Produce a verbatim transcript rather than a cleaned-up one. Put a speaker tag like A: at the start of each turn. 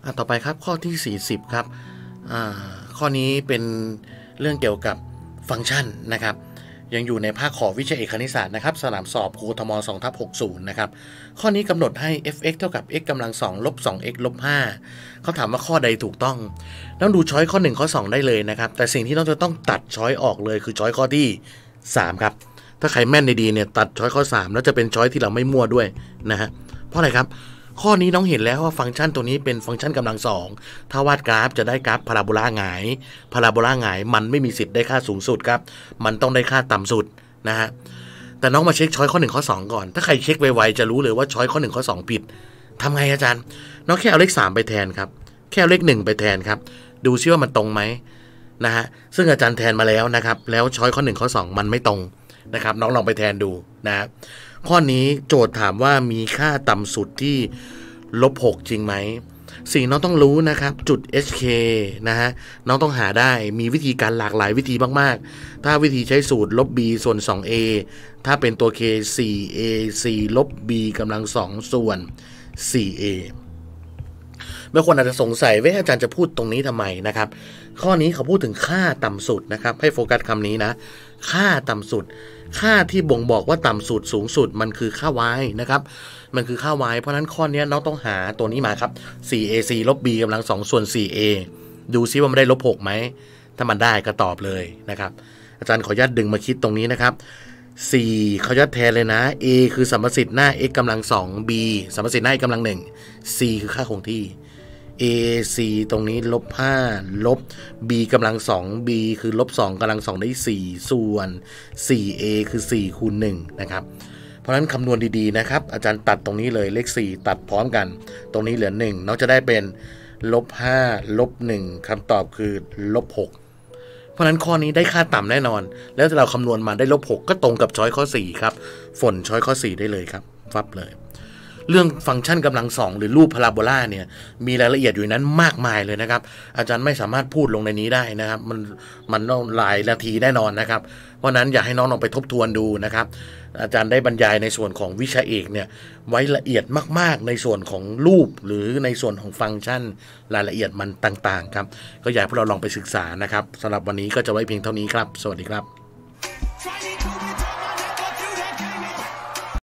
A: อ่ะต่อไปครับข้อที่สี่สิบครับอ่าข้อนี้เป็นเรื่องเกี่ยวกับฟังก์ชันนะครับยังอยู่ในภาคของวิชาเอกคณิตศาสตร์นะครับสนามสอบกทม สองทับหกสิบ นะครับข้อนี้กำหนดให้ f(x) เท่ากับ x กำลังสองลบ สอง x ลบ ห้าเขาถามว่าข้อใดถูกต้องต้องดูช้อยข้อหนึ่งข้อสองได้เลยนะครับแต่สิ่งที่ต้องจะต้องตัดช้อยออกเลยคือช้อยข้อที่สามครับถ้าใครแม่นดีๆเนี่ยตัดช้อยข้อสามแล้วจะเป็นช้อยที่เราไม่มั่วด้วยนะฮะเพราะอะไรครับข้อนี้น้องเห็นแล้วว่าฟังก์ชันตัวนี้เป็นฟังก์ชันกำลังสองถ้าวาดกราฟจะได้กราฟพาราโบลาหงายพาราโบลาหงายมันไม่มีสิทธิ์ได้ค่าสูงสุดครับมันต้องได้ค่าต่ำสุดนะฮะแต่น้องมาเช็คช้อยข้อหนึ่งข้อสองก่อนถ้าใครเช็คไวๆจะรู้เลยว่าช้อยข้อหนึ่งข้อสองผิดทำไงอาจารย์น้องแค่เอาเลขสามไปแทนครับแค่เอาเลขหนึ่งไปแทนครับดูซิว่ามันตรงไหมนะฮะซึ่งอาจารย์แทนมาแล้วนะครับแล้วช้อยข้อหนึ่งข้อสองมันไม่ตรงนะครับน้องลองไปแทนดูนะข้อนี้โจทย์ถามว่ามีค่าต่ำสุดที่ลบหกจริงไหมสิ่งน้องต้องรู้นะครับจุด เอช เค นะฮะน้องต้องหาได้มีวิธีการหลากหลายวิธีมากๆถ้าวิธีใช้สูตรลบ b ส่วน สอง เอ ถ้าเป็นตัว k สี่ เอ สี่ ลบ b กำลังสองส่วน สี่ เอ บางคนอาจจะสงสัยว่าอาจารย์จะพูดตรงนี้ทำไมนะครับข้อนี้เขาพูดถึงค่าต่ำสุดนะครับให้โฟกัสคำนี้นะค่าต่ำสุดค่าที่บ่งบอกว่าต่ำสุดสูงสุดมันคือค่า y นะครับมันคือค่า y เพราะนั้นข้อนี้น้องต้องหาตัวนี้มาครับ สี่ เอ สี่ ลบ b กำลังสองส่วน สี่ เอ ดูซิว่ามันได้ลบหกไหมถ้ามันได้ก็ตอบเลยนะครับอาจารย์ขออนุญาตดึงมาคิดตรงนี้นะครับสี่เขาจะแทนเลยนะ a คือสัมประสิทธิ์หน้า x กำลังสอง b สัมประสิทธิ์หน้า x กำลังหนึ่ง c คือค่าคงที่ a c ตรงนี้ลบห้าลบ b กำลังสอง b คือลบสองกำลังสองได้สี่ส่วน สี่ เอ คือสี่คูณหนึ่งนะครับเพราะฉะนั้นคำนวณดีๆนะครับอาจารย์ตัดตรงนี้เลยเลขสี่ตัดพร้อมกันตรงนี้เหลือหนึ่งน้องจะได้เป็นลบห้าลบหนึ่งคำตอบคือลบหกเพราะฉะนั้นข้อนี้ได้ค่าต่ำแน่นอนแล้วถ้าเราคำนวณมาได้ลบหกก็ตรงกับช้อยข้อสี่ครับฝนช้อยข้อสี่ได้เลยครับฟับเลยเรื่องฟังก์ชันกำลังสองหรือรูปพาราโบลาเนี่ยมีรายละเอียดอยู่นั้นมากมายเลยนะครับอาจารย์ไม่สามารถพูดลงในนี้ได้นะครับมันมันต้องหลายนาทีแน่นอนนะครับเพราะนั้นอยากให้น้องลองไปทบทวนดูนะครับอาจารย์ได้บรรยายในส่วนของวิชาเอกเนี่ยไว้ละเอียดมากๆในส่วนของรูปหรือในส่วนของฟังก์ชันรายละเอียดมันต่างๆครับก็อยากให้พวกเราลองไปศึกษานะครับสำหรับวันนี้ก็จะไว้เพียงเท่านี้ครับสวัสดีครับ